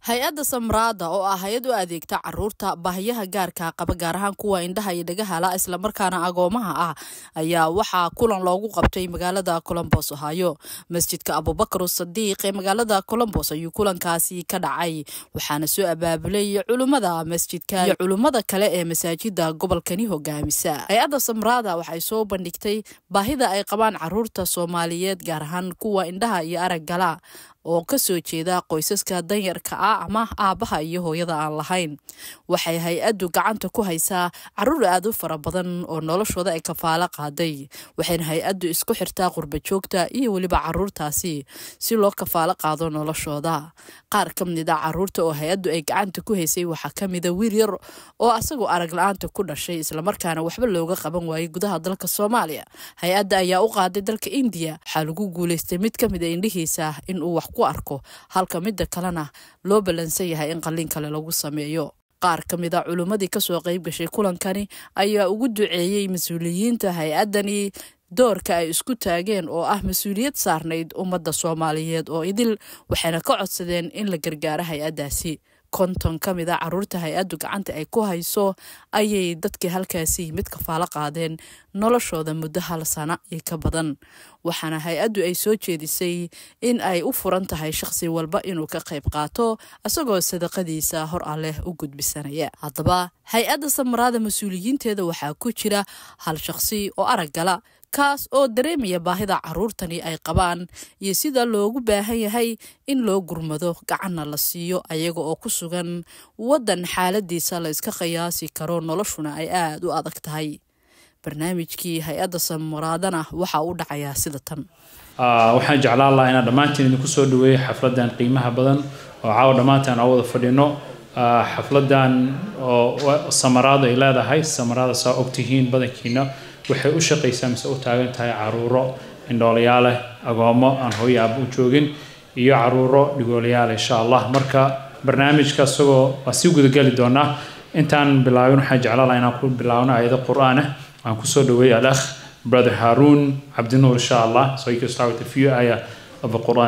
hay-adda Samrada oo ah hay'ad u adeegta carruurta baahiyaha gaarka qaba gaar ahaan kuwa indhaha iyo dhagaha la isla markaana agoomaha ah ayaa waxaa kulan loogu qabtay magaalada Columbus Ohio. Masjidka Abubakar Sadiiq ee magaalada Columbus ayuu kulankaasi ka dhacay waxaana soo abaabulay culimada masjidka iyo culimada kale ee masaajida gobolkani hogaamisa. Hay-adda Samrada waxay soo bandhigtay baahida ay qabaan carruurta Soomaaliyeed gaar ahaan kuwa indhaha iyo aragga la oo ka soo jeeda qoysaska danyarka ah ama aabaha iyo hooyada aan lahayn. Waxay hay-addu gacanta ku haysaa carruur aad u fara badan oo noloshooda ay kafaalo qaaday. Waxayna hay-addu isku xirtaa qurba joogta iyo waliba carruurtaasi si loo kafaalo qaado noloshooda. Qaar ka mid ah carruurta oo hay-addu ay gacanta ku haysay waxaa ka mid ah wiil yar oo asagoo arag la'aanta ku dhashay isla markaana waxba looga qaban waayay gudaha dalka Soomaaliya. Hay-adda ayaa u qaaday dalka India waxaa lagu guuleystay mid ka mid ah indhihiisa in uu wax ku arko halka midda kalena loo balansan yahay in qalliin kale lagu sameeyo. Qaar ka mid ah culimadii ka soo qayb gashay kulankani ayaa ugu duceeyay mas'uuliyiinta hay-addani doorka ay isku taageen oo ah mas'uuliyad saarnayd ummadda Soomaaliyeed oo idil waxayna ka codsadeen in la gargaaro hay-addaasi. konton ka mid ah carruurta hay-addu gacanta ay ku hayso ayay dadkii halkaasi mid kafaalo qaadeen noloshooda muddo 1 sano iyo ka badan. waxaana hay-addu ay soo jeedisay in ay u furan tahay shakhsi walba inuu ka qayb qaato asagoo sadaqadiisa hor Alle u gudbisanaya. Haddaba hay-adda Samrada mas'uuliyiinteeda waxaa ku jira hal shakhsi oo araggala kaas oo dareemaya baahida carruurtani ay qabaan iyo sida loogu baahan yahay in loo gurmado gacanna la siiyo ayaga oo ku sugan waddan xaaladiisa la iska qiyaasi karo noloshuna ay aad u adag tahay. barnaamijkii hay-adda Samradana waxa uu dhacayaa sida tan. waxaan jeclaan lahaa inaan dhammaantiin idinku soo dhaweeyo xafladan qiimaha badan oo caawa dhammaantaan aan wada fadhino. xafladan oo Samrada ay leedahay Samrada saa ogtihiin badankiina waxay u shaqeysaa mise u taagan tahay carruuro indhoolayaal agoomo aan hooyo aab u joogin iyo carruuro dhigoolayaal insha Allah. marka barnaamijka asagoo waa si gudagali doonaa intaan bilaabin waxaan jeclaan lahaa inaan ku bilaabno aayado qur'aan ah aan ku soo dhaweeyo al-akh brother Harun Abdinur insha Allah. So you can start with a few ayah of the Quran.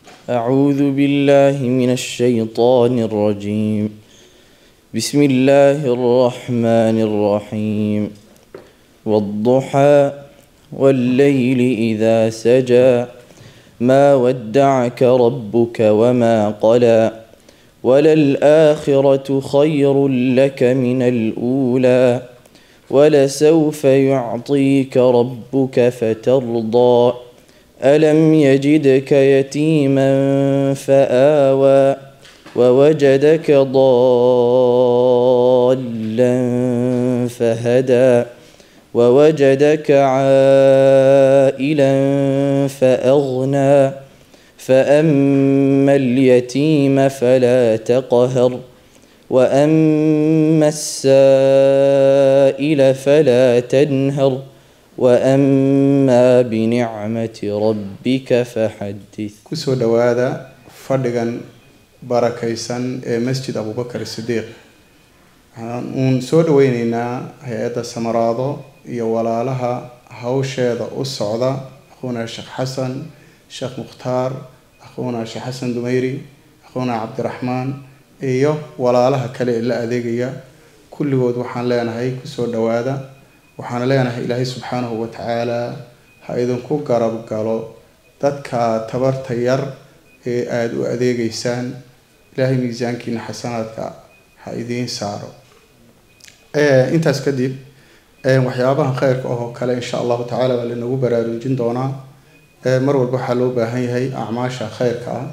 أعوذ بالله من الشيطان الرجيم. بسم الله الرحمن الرحيم. والضحى والليل إذا سجى ما ودعك ربك وما قلى وللآخرة خير لك من الأولى ولسوف يعطيك ربك فترضى ألم يجدك يتيما فآوى ووجدك ضالا فهدى ووجدك عائلا فأغنى فأما اليتيم فلا تقهر وأما السائل فلا تنهر وأما بنعمة ربك فحدث. كسو دوادا فردغان barakaysan ee masjid Abubakar Sadiiq aan soo dhaweynayna hay'adda Samrado iyo walaalaha hawsheeda u socda akhuuna Sheikh Xasan Sheikh Mukhtaar akhuuna Sheikh Xasan Dumayri akhuuna Cabdirahmaan iyo walaalaha kale ee la adeegaya kulligood waxaan leenahay ku soo dhawaada. waxaan leenahay Ilaahay subhanahu wa ta'ala ha idinku garab galo dadka tabarta yar ee aad u adeegaysaan. ilaahay miisaankiina xasanaadka ha idiin saaro. intaas kadib waxyaabaha khayrka oo kale insha Allah ta'ala waa lanagu baraarujin doonaa. mar walba waxa loo baahan yahay acmaasha khayrka ah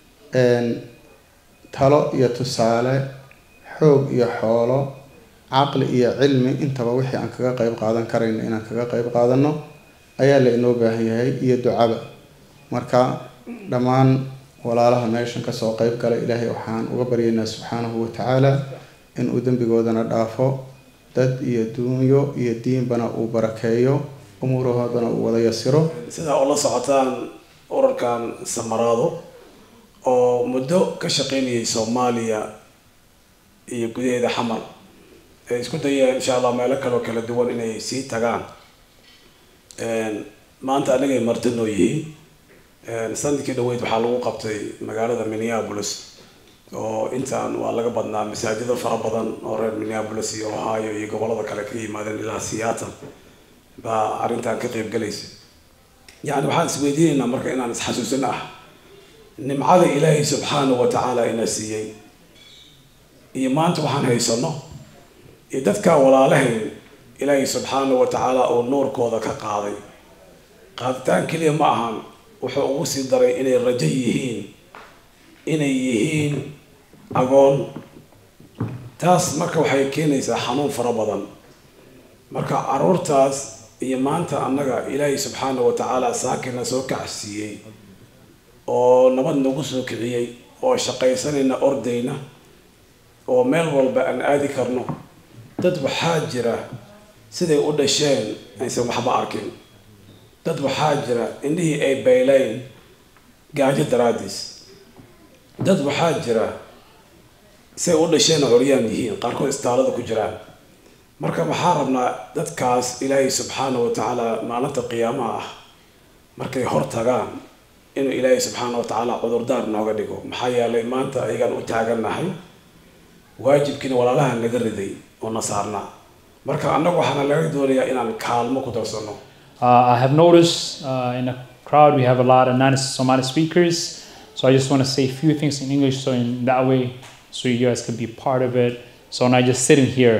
talo iyo tusaale xoog iyo xoolo aqli iyo cilmi intaba wixii aan kaga qayb qaadan karayno inaan kaga qayb qaadano ayaa la inoo baahan yahay iyo ducada. marka dhammaan walaalaha meeshan ka soo qayb gala Ilaahay waxaan uga baryaynaa subhanahu wa ta'ala in uu dambigoodana dhaafo dad iyo duunyo iyo diinbana uu barakeeyo umuurahoodana uu wada yasiro. sida oo la socotaan ururkan Samrado oo muddo ka shaqeynayay Soomaaliya iyo gudaheeda xamal isku dayay insha Allah meelo kala duwan inay sii tagaan. maanta anaga martino yihiin sanadkii dhaweyd waxaa lagu qabtay magaalada Minneapolis oo intaan waa laga badnaa masaajida fara badan oo reer Minneapolis iyo Ohio iyo gobolada kale ka yimaadeen ilaa Seattle baa arrintan ka qayb galaysa yani waxaan isweydiinaynaa marka inaan isxasuusino nimcada Ilaahay subhanahu wa ta'ala ina siiyay iyo maanta waxaan haysano iyo dadka walaalahay Ilaahay subhanahu wa ta'ala oo nuurkooda ka qaaday qaaditaan kaliya ma ahan wuxuu ugu sii daray inay rajo yihiin agoon taas marka waxay keenaysaa xanuun fara badan marka caruurtaas iyo maanta annaga Ilaahay subhanahu wa ta'ala saakina soo kacsiiyay oo nabad nagu soo kiciyay oo shaqaysanayna ordayna oo meel walba aan aadi karno dad waxaa jira siday u dhasheen aysan waxba arkin dad waxaa jira indhihii ay baylayn gaajo daraadiis dad waxaa jira say u dhasheen curyaan yihiin qaarkood istaalada ku jiraan marka waxaa rabnaa dadkaas Ilaahay subhanahu wa ta'ala maalinta qiyaamaha markay hor tagaan inuu Ilaahay subhanahu wa ta'ala cudurdaar nooga dhigo maxaa yeelay maanta ayagaan u taaganahay waajibkiina walaalaha naga riday oo nasaarna marka annagu waxaan laga doonayaa inaan kaalmo ku darsano. I have noticed in the crowd we have a lot of non-Somali speakers, so I just want to say a few things in English so in that way so you guys can be part of it, so not just sitting here.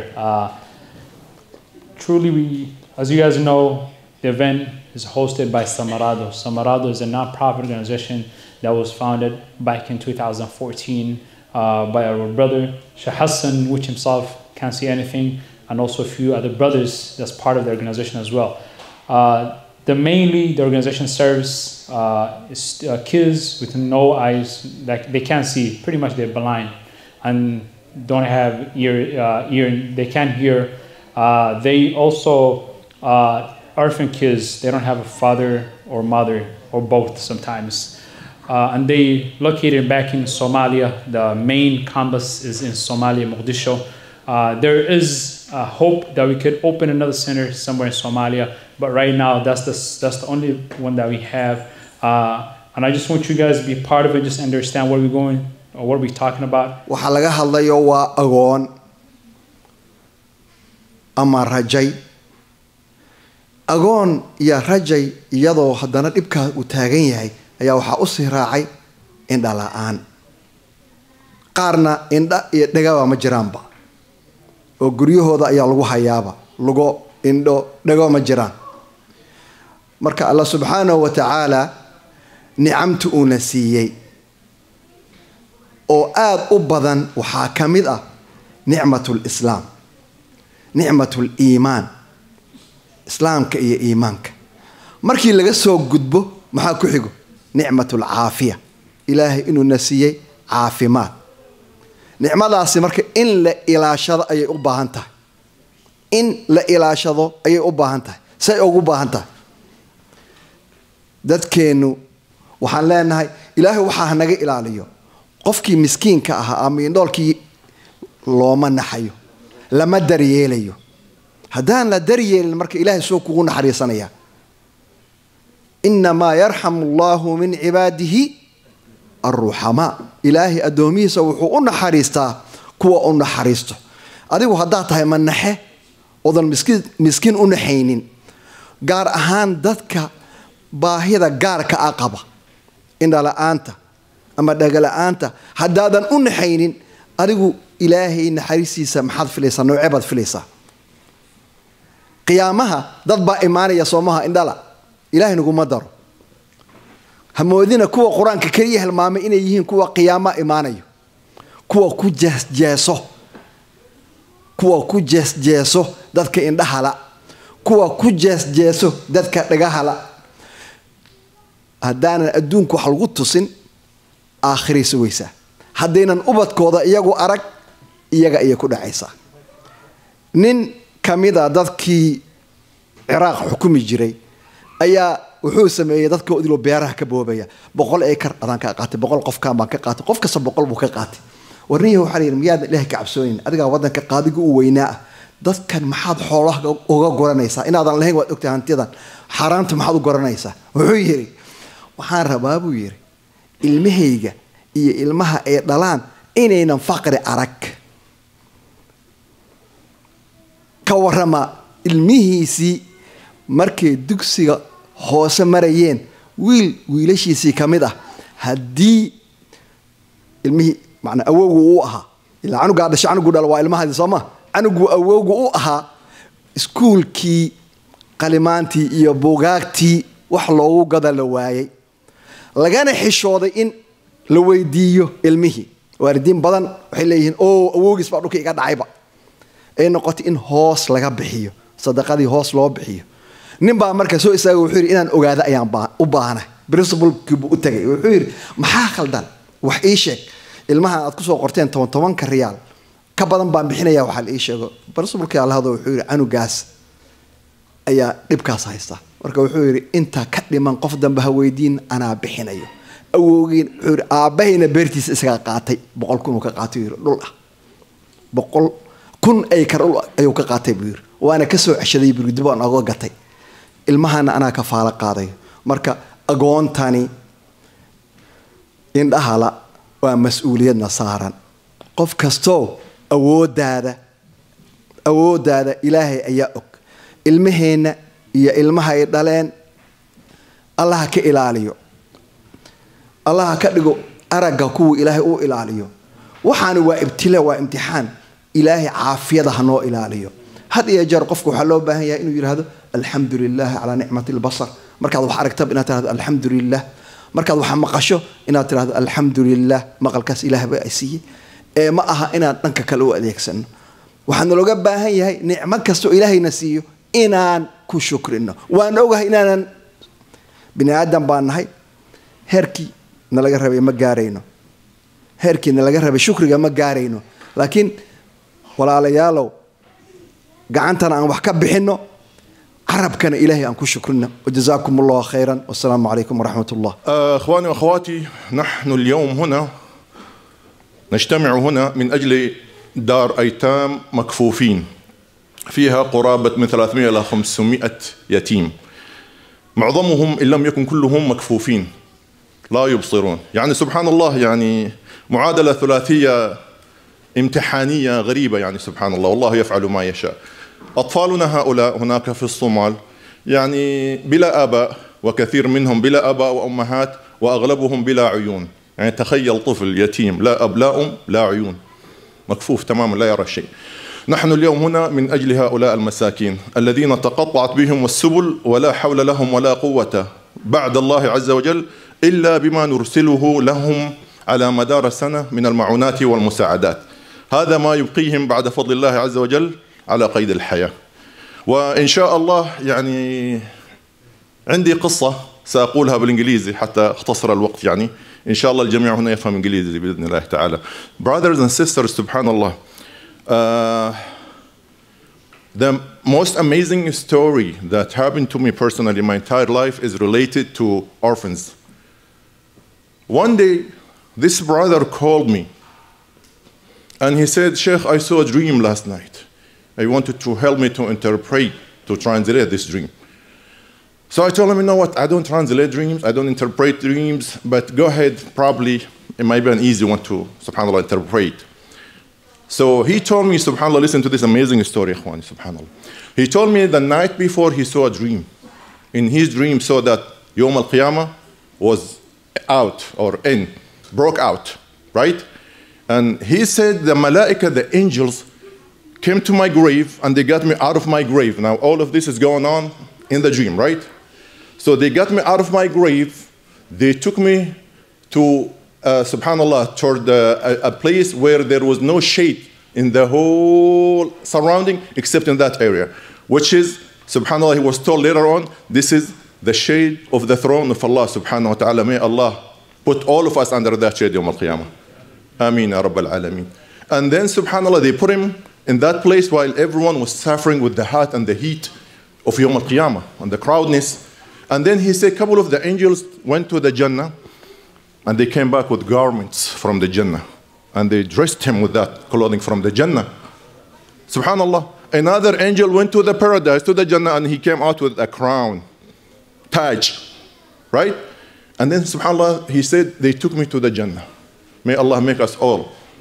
Truly, as you guys know, the event is hosted by Samarado. Samarado is a non-profit organization that was founded back in 2014 by our brother Sheikh Hassan, which himself can't see anything, and also a few other brothers that's part of the organization as well. Mainly the organization serves kids with no eyes, like they can't see, pretty much they're blind and don't have ear, they can't hear. They also orphan kids, they don't have a father or mother or both sometimes. And they located back in Somalia. The main campus is in Somalia, Mogadishu. There is hope that we could open another center somewhere in Somalia, but right now that's the only one that we have. And I just want you guys to be part of it, just understand where we're going or what we're talking about. Waxa laga hadlayo waa agoon ama rajay. Agoon iyo rajay iyadoo haddana dhibka uu taagan yahay ayaa waxa u sii raacay indha la'aan. Qaarna indha iyo dhagawa ma jiraanba. oo guryahooda ayaa lagu hayaaba lugo indho dhago ma jiraan marka Allah subhanahu wa ta'ala ni'amtu una siiyay oo aad u badan waxa kamid ah ni'matul islam ni'matul iimaan islaamka iyo iimaanka markii laga soo gudbo maxaa ku xigo ni'matul aafiya ilaahay inuu na siiyay caafimaad nicmadaasi marka in la ilaashado ayay u baahan tahay in la ilaashado ayay u baahan tahay say ugu baahan tahay dadkeenu waxaan leenahay ilaahay waxa naga ilaaliyo qofkii miskiinka ahaa ama indhoolkii looma naxayo lama daryeelayo haddaan la daryeelin marka ilaahay soo kugu naxariisanaya inma yarhamu Allahu min ibadihi الرحماء إلهي أدومي سوحو أن حريستا كوا أن حريستو أديو هدا تهي من نحي وضل مسكين أن حينين قار أهان دادك باهيدا قار كأقبة إن لا أنت أما دقل أنت هدادا أن حينين أديو إلهي إن حريسي سمحاد فليسا نوعبد فليسا قيامها داد با إيماني يصومها إن لا إلهي نقول مدر hamoodina kuwa quraanka kaliya halmaamay inay yihiin kuwa qiyaama iimaanayo kuwa ku jees-jeeso dadka indhahala kuwa ku jees-jeeso dadka dhagahala haddaanan adduunku wax lagu tusin aakhiriisa weysa haddaynan ubadkooda iyagu arag iyaga ayay ku dhacaysaa nin kamida dadkii Ciraaq xukumi jiray ayaa wuxuu sameeyay dadka oo beeraha ka boobaya 100 acre adan ka qaatay 100 qof ka qaatay qof kasta 100 buu ka qaatay warniyo waxa leeyahay miyaad ilaahay ka cabsoonin adiga wadanka qaadiga u weynaa dadkan maxaad xoolaha uga goranaysaa inaadan lahayn waad ogtahay hantidan xaraanta maxaad u goranaysaa wuxuu yiri waxaan rabaa buu yiri ilmahayga iyo ilmaha ay dhalaan inaynan faqri arag. ka warrama ilmihiisii markay dugsiga hoose marayeen wiilashiisii ka mid ah haddii ilmihii macnaa awowgu uu ahaa ilaa canugaa dhashay canugu dhal waa ilmahaadii sooma canugu awowgu u ahaa iskuulkii qalimaantii iyo buugaagtii wax loogu gada la waayay lagana xishooday in la weydiiyo ilmihii waalidiin badan waxay leeyihiin oo awowgiis baa dhulka iga dhacayba ay noqotay in hoos laga bixiyo sadaqadii hoos loo bixiyo nin baa marka soo istaaga wuxuu yidhi inaan ogaado ayaan u baahanahay principalkiibuu u tagay wuxuu yidhi maxaa khaldan wax ii sheeg ilmaha aad kusoo qorteen 10 riyaal ka badan baan bixinayaa waxaa la ii sheego principalkii allahdo wuxuu yidhi canugaas ayaa dhibkaas haysta marka wuxuu yidhi inta ka dhiman qof dambe ha weydiin anaa bixinayo awowgiin wuxuu yidhi aabbahayna beertiisa isaga qaatay 100 kun uu ka qaatay dhul ah 100 kun ay karul ayuu ka qaatay buu yidhi waana ka soo ceshaday buu dib aan uga gatay ilmahana anaa ka faala qaaday marka agoontani indhahala waa mas'uuliyadna saaran qof kastoo awoodaada ilaahay ayaa og ilmaheena iyo ilmaha ay dhaleen allaha ka ilaaliyo allaha ka dhigo aragga kuwa ilaahay uu ilaaliyo waxaana waa ibtilaa waa imtixaan ilaahay caafiyada ha noo ilaaliyo had iyo jeer qofku waxaa loo baahan yahay inuu yidhaahdo alxamdu lilah calaa nicmati lbasar markaad wax aragtab inaad tirahdo alxamdu lilah markaad wax maqasho inaad tirahdo alxamdu lilah maqalkaas ilaah baa siiyey ee ma aha inaan dhanka kale u adeegsano waxaana looga baahan yahay nicmo kastoo ilaahayna siiyo inaan ku shukrino waan ogahay inaanan bini aadam baan nahay heerkii nalaga rabay ma gaarayno heerkii nalaga rabay shukriga ma gaarayno laakiin walaalayaalow gacantana aan wax ka bixino عربكنا إلهي أنكو شكرنا وجزاكم الله خيرا والسلام عليكم ورحمة الله. أخواني وأخواتي نحن اليوم هنا نجتمع هنا من أجل دار أيتام مكفوفين فيها قرابة من 300 إلى 500 يتيم معظمهم إن لم يكن كلهم مكفوفين لا يبصرون يعني سبحان الله يعني معادلة ثلاثية امتحانية غريبة يعني سبحان الله والله يفعل ما يشاء. أطفالنا هؤلاء هناك في الصومال يعني بلا آباء وكثير منهم بلا آباء وأمهات وأغلبهم بلا عيون يعني تخيل طفل يتيم لا أب لا أم لا عيون مكفوف تماما لا يرى شيء. نحن اليوم هنا من أجل هؤلاء المساكين الذين تقطعت بهم السبل ولا حول لهم ولا قوة بعد الله عز وجل إلا بما نرسله لهم على مدار السنة من المعونات والمساعدات. هذا ما يبقيهم بعد فضل الله عز وجل على قيد الحياة. وإن شاء الله يعني عندي قصة سأقولها بالإنجليزي حتى اختصر الوقت يعني إن شاء الله الجميع هنا يفهم إنجليزي بإذن الله تعالى. Brothers and sisters, subhanallah, the most amazing story that happened to me personally in my entire life is related to orphans. One day, this brother called me and he said, Sheikh, I saw a dream last night. I wanted to help me to interpret, to translate this dream. So I told him, you know what, I don't translate dreams, I don't interpret dreams, but go ahead, probably it might be an easy one to, subhanAllah, interpret. So he told me, subhanAllah, listen to this amazing story, ikhwani, subhanAllah. He told me the night before he saw a dream. In his dream saw that Yawm al-Qiyamah was out or in, broke out, right? And he said the malaika, the angels, came to my grave and they got me out of my grave. Now all of this is going on in the dream, right? So they got me out of my grave. They took me to, subhanAllah, toward a place where there was no shade in the whole surrounding except in that area, which is, subhanAllah, he was told later on, this is the shade of the throne of Allah subhanahu wa ta'ala. May Allah put all of us under that shade Yawm al-Qiyamah. Ameen ya Rabbal Alameen. And then, subhanAllah, they put him in that place while everyone was suffering with the heat and the heat of Yawm al-Qiyamah and the crowdness. And then he said a couple of the angels went to the Jannah and they came back with garments from the Jannah. And they dressed him with that clothing from the Jannah. Subhanallah. Another angel went to the paradise, to the Jannah, and he came out with a crown, Taj, right? And then, subhanAllah, he said, they took me to the Jannah. May Allah make us all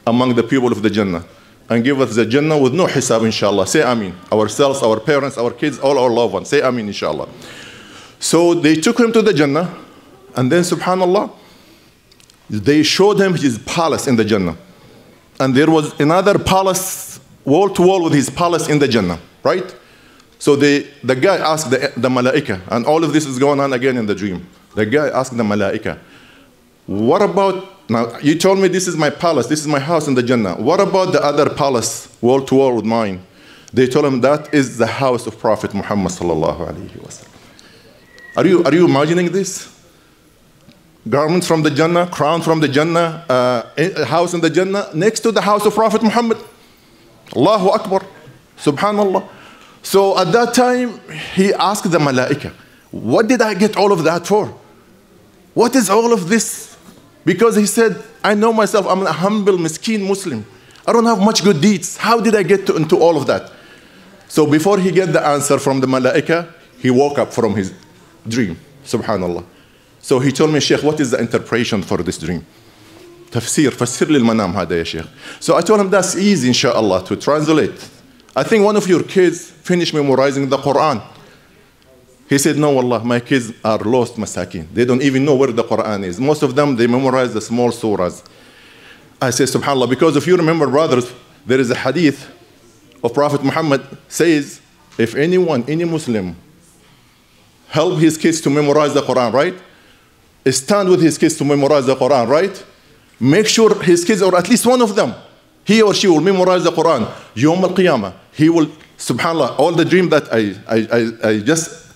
among the people of the Jannah and give us the Jannah with no hisab, inshallah. Say Ameen. Ourselves, our parents, our kids, all our loved ones. Say Ameen, inshallah. So they took him to the Jannah, and then, subhanallah, they showed him his palace in the Jannah. And there was another palace, wall to wall with his palace in the Jannah, right? So the guy asked the malaika, and all of this is going on again in the dream. The guy asked the malaika, what about, now you told me this is my palace, this is my house in the Jannah. What about the other palace, wall to wall with mine? They told him that is the house of Prophet Muhammad sallallahu alaihi wasallam. Are you imagining this? Garments from the Jannah, crown from the Jannah, a house in the Jannah next to the house of Prophet Muhammad. Allahu Akbar. Subhanallah. So at that time, he asked the malaika, what did I get all of that for? What is all of this? Because he said, I know myself, I'm a humble, miskeen Muslim. I don't have much good deeds. How did I get into all of that? So before he get the answer from the malaika, he woke up from his dream. Subhanallah. So he told me, Sheikh, what is the interpretation for this dream? Tafsir, fassir lil manam hada ya Sheikh. So I told him that's easy, inshallah, to translate. I think one of your kids finished memorizing the Quran. He said, no, wallah, my kids are lost masakin. They don't even know where the Quran is. Most of them, they memorize the small surahs. I said, subhanallah, because if you remember, brothers, there is a hadith of Prophet Muhammad says, if anyone, any Muslim, help his kids to memorize the Quran, right? Stand with his kids to memorize the Quran, right? Make sure his kids, or at least one of them, he or she will memorize the Quran. Yawm al-Qiyamah, he will, subhanallah, all the dream that I just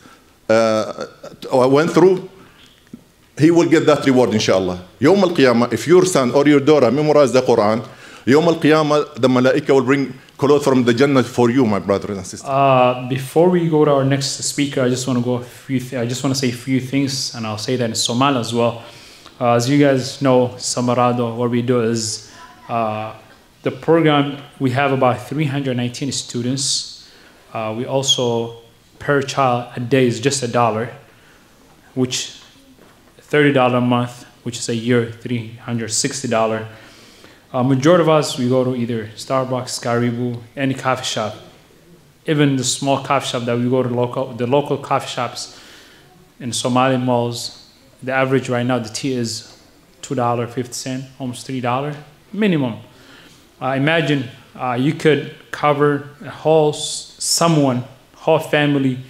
went through, he will get that reward, inshallah. Yawm al-Qiyamah, if your son or your daughter memorize the Quran, Yawm al-Qiyamah, the malaika will bring clothes from the Jannah for you, my brothers and sisters. Before we go to our next speaker, I just want to say a few things, and I'll say that in Somali as well. As you guys know, Samarado, what we do is the program, we have about 319 students. We also, per child a day is just $1, which $30 a month, which is a year, $360. Majority of us, we go to either Starbucks, Karibu, any coffee shop. Even the small coffee shop that we go to, the local coffee shops in Somali malls, the average right now, the tea is $2.50, almost $3 minimum. Imagine you could cover a whole family,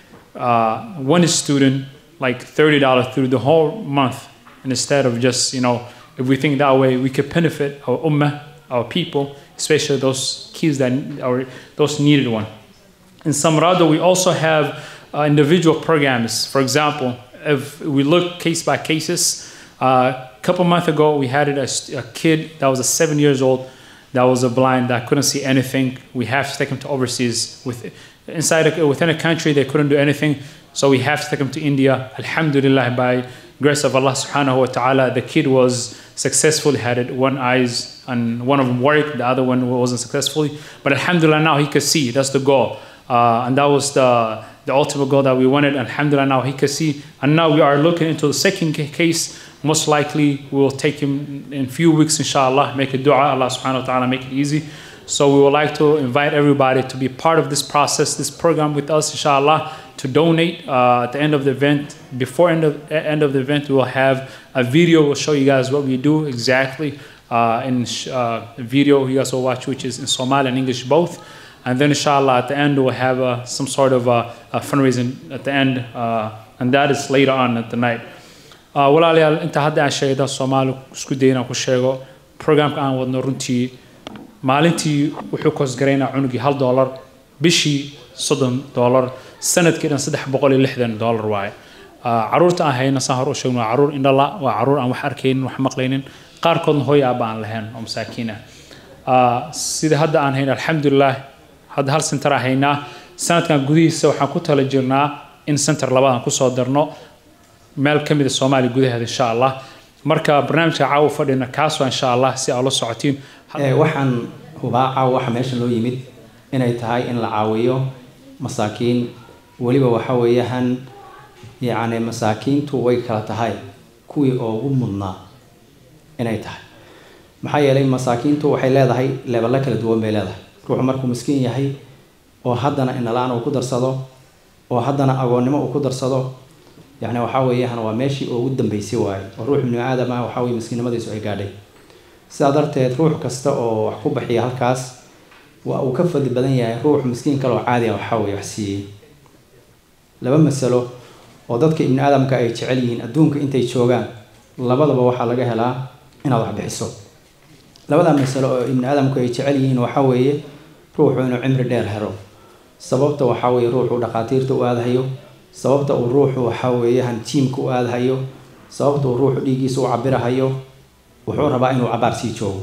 one student, like $30 through the whole month. And instead of just, if we think that way, we could benefit our ummah, our people, especially those kids those needed one. In Samarado, we also have individual programs. For example, if we look case by cases, a couple months ago, we had a kid that was 7 years old, that was blind, that couldn't see anything. We have to take him to overseas. Within a country, they couldn't do anything, so we have to take him to India. Alhamdulillah, by grace of Allah subhanahu wa ta'ala, the kid was successfully had one eyes, and one of them worked, the other one wasn't successfully. But alhamdulillah, now he could see. That's the goal. And that was the ultimate goal that we wanted. Alhamdulillah, now he could see. And now we are looking into the second case. Most likely, we will take him in a few weeks, inshallah, make a dua, Allah subhanahu wa ta'ala, make it easy. So we would like to invite everybody to be part of this process, this program with us, inshallah, to donate at the end of the event. Before end of the event, we will have a video. We'll show you guys what we do exactly in video you guys will watch, which is in Somali and English both. And then inshallah at the end we'll have some sort of a fundraising at the end, and that is later on at the night. Walaalayaal inta hadda aan sheegay Soomaali isku dayna ku sheego programka aan wadno runtii maalintii wuxuu koos gareynaa cunugii $1 bishii $30 sanadkii dhan $360 waaye. Caruurta aan hayna saan hor u sheegno waa caruur indhala, waa caruur aan wax arkaynin, wax maqlaynin, qaarkoodna hooy aaba aan lahayn oo masaakiin ah. Sida hadda aan hayna alxamdulillah, hadda hal center aan haynaa. Sanadkan gudihiisa waxaan ku tala jirnaa in center labaad aan ku soo darno meel ka mid ah Soomaali gudaheeda insha Allah. Marka barnaamijka caawa fadhina kaas waa insha Allah si aad la socotiin. Waxaan hubaa caawa waxa meesha loo yimid inay tahay in la caawiyo masaakiin, waliba waxa weeyaan masaakiintu way kala tahay kuwii ugu mudnaa inay tahay. maxaa yeelay masaakiintu waxay leedahay leeballa kala duwan bay leedahay ruuxu markuu miskiin yahay oo haddana inalaan uu ku darsado oo haddana agoonnimo uu ku darsado يعني وحاوي أنا وماشي وقدام بيسوي وروح من آدم وحاوي مسكين ما يسوي قاعد سأدرت تروح كستا وحكوب حيا هالكاس وكفد البدنية روح مسكين كلو عادي وحاوي يحسي لما مسأله وضدك ابن آدم كأي تعلين أدونك أنت يشوجان لبض بوحة لجها لا أنا واحد بحسه لبض مسأله ابن آدم كأي تعلين وحاوي روح إنه عمر دير هرو سببته وحاوي روح ودقاتيرته وهذا هيو sababta uu ruuxu waxa weeyaan teamku aadahayo sababta uu ruuxu dhigiisa u cabirahayo wuxuu rabaa inuu cabaar sii joogo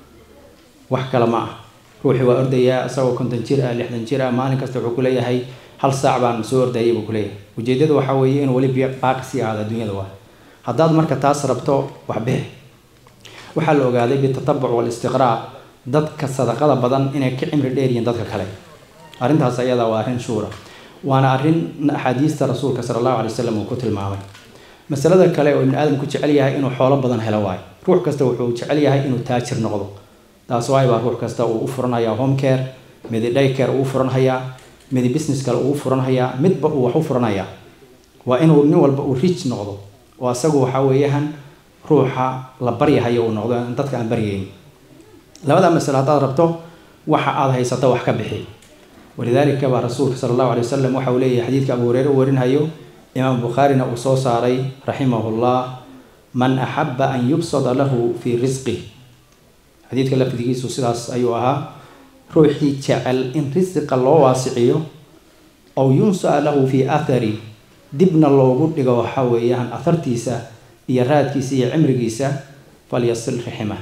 wax kale ma ah ruuxu waa ordaya asagoo 50 jir ah 60 jir ah maalin kasta wuxuu ku leeyahay hal saac baan soo ordayay buu ku leeyahay ujeedadu waxa weeye inuu wali baaqi sii aado dunyada waa haddaad marka taas rabto wax bixi waxaa la ogaaday bitatabuc wal istiqraa dadka sadaqada badan inay ka cimri dheer yihiin dadka kale arrintaas ayada waa arrin shuura وانا أرين حديث رسولك صلى الله عليه وسلم وكتل معه مسألة كلا وابن آدم كنت عليها إنه حول بدن هلواي روح كسته وكنت عليها إنه تاجر نقضه تاسواي بروح كسته وأفرنا يا هوم كير مدي داي كير وأفرنا هيا مدي بيزنس كلا وأفرنا هيا مد وحفرنا هيا وإنه نول وريتش نقضه وأسقوا حويهن روحا لبريها هيا ونقضه أنت كان بريين لماذا مسألة ربطه وح هذا هي ستوح كبحي ولذلك كما رسول صلى الله عليه وسلم وحوليه حديث أبو هريرة ورنهايو إمام البخاري نقصوص عليه رحمه الله من أحب أن يبسط له في رزقه حديث كلا في ذكي سوسلاس أيها روحي تعال إن رزق الله واسعيه أو ينسى له في أثري دبنا الله قد لقوا حويه عن أثر تيسا يراد كيسي عمر كيسا فليصل رحمه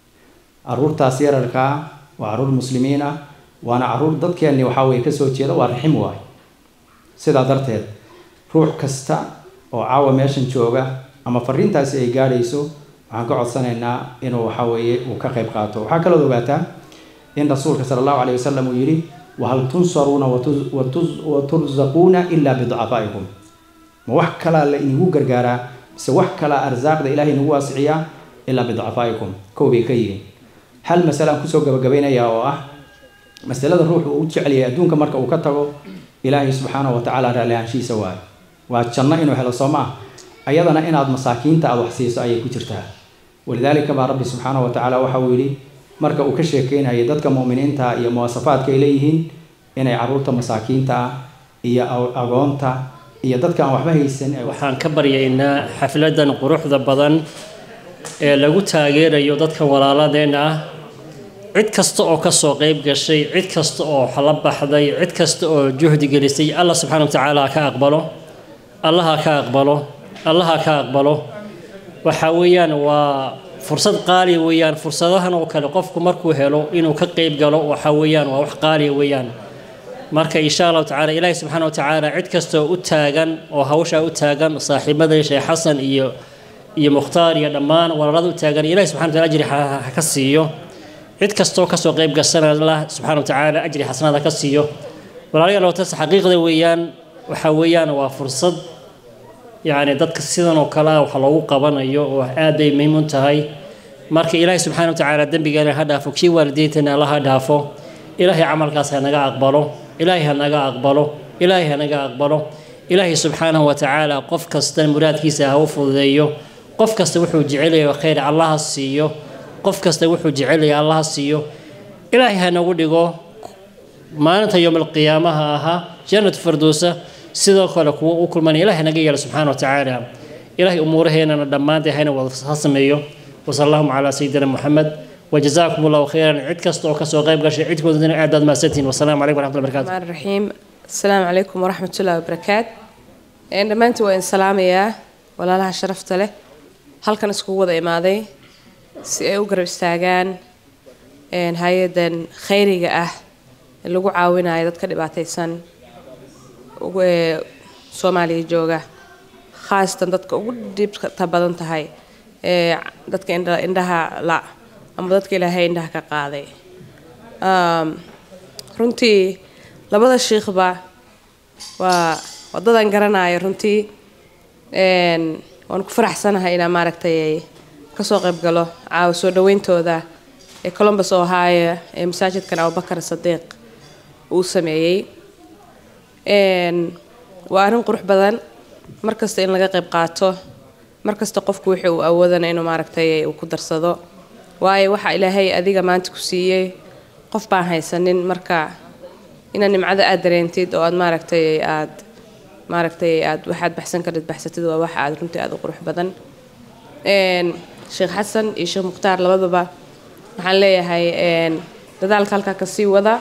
أرور تأثير الكا وأرور المسلمين وأنا عرور ضدك أني وحاول كسوة كذا وارحم واي سيدا درتها روح كستا أو عاوة ماشين شوجا أما فرين تاسي قال يسوع عن قعد سنة إنه وحاول وكقيب قاته وحكى له ذبته إن رسولك صلى الله عليه وسلم يري وهل تنصرون وترزقون إلا بضعفائكم ما وحكى لا إنه هو جرجارة بس وحكى لا أرزاق ده إلهي إنه واسعية إلا بضعفائكم كوبي كي هل مثلا كسوق بجبينا يا واه مسألة الروح وتشعلي أدونك مركب وكتره إلهي سبحانه وتعالى رأى شيء سواء وأتشنّ إنه حلو صماء أيضا إن هذا مساكين تعالوا حسيس أي كترتها ولذلك ما ربي سبحانه وتعالى وحولي مركب وكشكين هي ضدك مؤمنين تا هي مواصفات كإليهن إن يعرض مساكين تا هي أغون تا هي ضدك وحبه السنة وحن كبر إن حفلة قروح ضبضن لقوا تاجر يضدك ولا لا دينا عد كست أو كسو قيب قشي عد كست أو حلب حذي عد كست أو جهد جلسي الله سبحانه وتعالى كأقبله الله كأقبله وحويا وفرصة قالي ويان فرصتها وكل قفكم مركو هلو إنه كقيب قالوا وحويا ووح قالي ويان مركا إن شاء الله تعالى إلهي سبحانه وتعالى عد كست أتاجن وهوشة أتاجن صاحب مدري شيء حسن إيه مختار يا دمان ولا رضو أتاجن إلهي سبحانه وتعالى أجري حكسيه عد كستو كسو قيب قسنا الله سبحانه وتعالى أجري حسنا ذا كسيه ولا لو تس حقيقة ويان وحويان وفرصة يعني ضد كسيدنا وكلا وحلو قبنا يو وآدي ميمون تهاي مارك إلهي سبحانه وتعالى الدم بقال هذا فكشي والديتنا الله هدافه إلهي عمل كاس هنجا أقبله إلهي هنجا أقبله إلهي سبحانه وتعالى قف كستن مراد كيسه وفضيه قف كستوحو جعله وخير الله السيو قف كسته وحو جعل يا الله سيو إلهي هنقوله ما أنت يوم القيامة ها جنة فردوسة سيدا خلق وكل من إلهي نجي سبحانه وتعالى إلهي أموره هنا ندمان ده هنا وصحصميه وصلى الله على سيدنا محمد وجزاكم الله خيرا عد كسته وكسو غيب قشي عد كودنا أعداد ما ستين والسلام عليكم ورحمة الله وبركاته. الرحمن الرحيم السلام عليكم ورحمة الله وبركاته. عندما أنت وإن سلام يا ولا لها شرفت له هل كان سكوا ذا ماذا si ay u garab istaagaan hay-adan khayriga ah lagu caawinayo dadka dhibaataysan Soomaaliya jooga khaasatan dadka ugu dhibta badan tahay dadka indhaha la ama dadka Ilaahay indhaha ka qaaday runtii labada sheekhba waa wadadan garanaayo runtii waan ku faraxsanahay inaan maaragtay kasoo qayb galo caawa soo dhaweyntooda ee Columbus Ohio ee masaajidkan Abubakar Sadiq uu sameeyay waa arrin qurux badan markasta in laga qayb qaato markasta qofku wixii uu awoodana inuu maaragtay uu ku darsado waayo waxa Ilaahay adiga maanta ku siiyay qof baan haysanin marka ina nimcada aad dareentid oo aad maaragtay aad waxaad baxsan karid baxsatid waa waxa aad runtii aad u qurux badan Sheekh Xasan iyo Sheekh Mukhtaar labadaba waxaan leeyahay dadaalka halka ka sii wada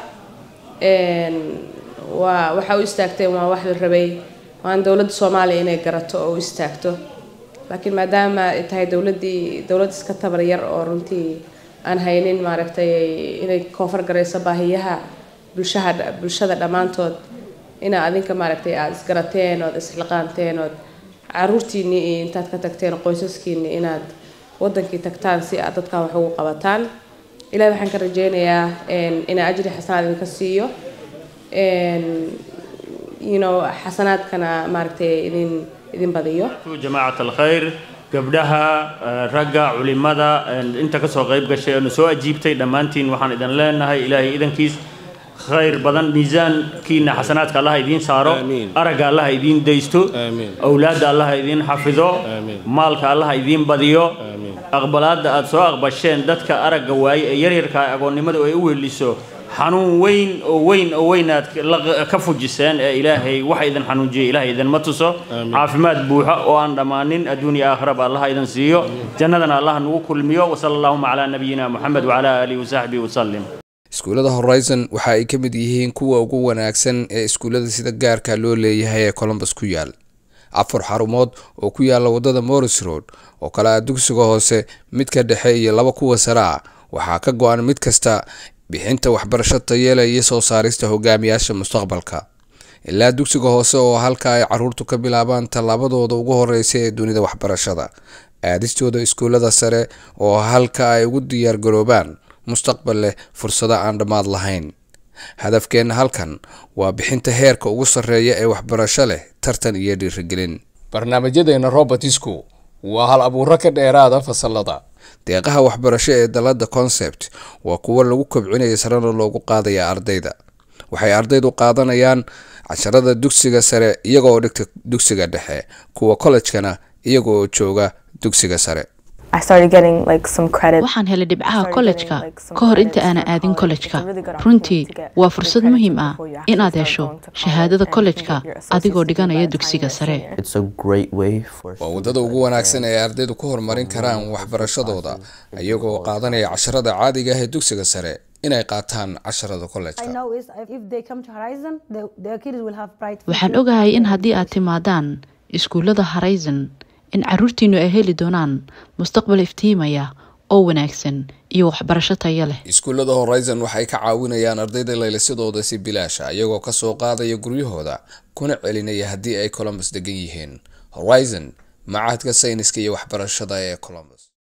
waxa uu istaagteen waa wax la rabay waan dawladda Soomaaliya inay garato oo istaagto laakiin maadaama ay tahay dawlad iska tabar yar oo runtii aan haynin maaragtay inay koonfur gareyso baahiyaha bulshada dhamaantood ina adinka maaragtay aad isgarateen oo isxilqaanteen oo caruurtiini intaad ka tagteen qoysaskiini inaad wadankii tagtaan si aad dadka wax ugu qabataan ilaahay waxaan ka rajeynayaa in ajri xasanaad idinka siiyo xasanaadkana maaragtay idin badiyo jamaacat alkhayr gabdhaha ragga culimada inta ka soo qayb gashay oo soo ajiibtay dhamaantiin waxaan idin leenahay ilaahay idankiis خير بدن ميزان كينا حسنات الله يدين سارو أرجع الله يدين ديستو أولاد الله يدين حفظه مالك الله يدين بديو أقبلات أتسوق أقبشين دتك أرجع واي يريرك أقول نمد ويقول لسه حنون وين كفو جسان إلهي واحد حنون جي إلهي إذا ما تصو عافمات بوحة وأن دمانين الدنيا آخرة الله إذا سيو جنة الله نوكل ميو وصلى اللهم على نبينا محمد وعلى آله وصحبه وسلم iskuulada Horizon waxa ay kamid yihiin kuwa ugu wanaagsan ee iskuulada sida gaarka loo leeyahay ee Columbus ku yaal 4 xarumood oo ku yaala wadada Morris Road oo kala dugsiga hoose midka dhexe iyo 2 kuwa sare waxa ka go'an mid kasta bixinta waxbarasho tayo leh iyo soo saarista hogaamiyaasha mustaqbalka ilaa dugsiga hoose oo halka ay caruurtu ka bilaabaan talaabadooda ugu horeysa ee dunida waxbarashada aadistooda iskuulada sare oo halka ay ugu diyaar garoobaan mustaqbal leh fursado aan dhamaad lahayn hadafkeena halkan waa bixinta heerka ugu sareeya ee waxbarasho leh tartan iyo dhiirigelin barnaamijyadeena Robert School waa hal abuur ka dheeraada fasalada deeqaha waxbarasho ee dalada concept waa kuwa lagu kobcinayo sarana loogu qaadayo ardayda waxay ardaydu qaadanayaan casharada dugsiga sare iyagoo dhigta dugsiga dhexe kuwa college-kana iyagoo jooga dugsiga sare waxaan helay dhibcaha college-ka ka hor inta aan aadin college-ka runtii waa fursad muhiim ah inaad hesho shahaadada college-ka adigoo dhiganaya dugsiga sare waa wadada ugu wanaagsan ee ardaydu ku horumarin karaan waxbarashadooda iyagoo qaadanaya casharada caadiga ah ee dugsiga sare inay qaataan casharada college-ka waxaan ogahay in haddii aad timaadaan iskuulada Horizon in caruurtiinu ay heli doonaan mustaqbal iftiimaya oo wanaagsan iyo waxbarasho tayo leh iskuulada Horizon waxay ka caawinayaan ardayda laylisadooda si bilaash ah iyagoo ka soo qaadaya guryahooda kuna celinaya haddii ay Columbus degan yihiin Horizon macahadka sayniska iyo waxbarashada ee Columbus